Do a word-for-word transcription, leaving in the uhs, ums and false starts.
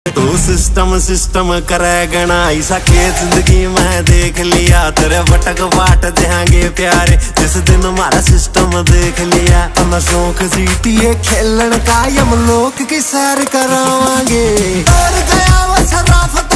तू system system करे गना ऐसा के जिंदगी में देख लिया। तेरे भटक बाट देंगे प्यारे जिस दिन हमारा सिस्टम देख लिया। अपना शौक सीटी है खेलन का, यम लोक की सैर करावांगे। और गया वो शराफ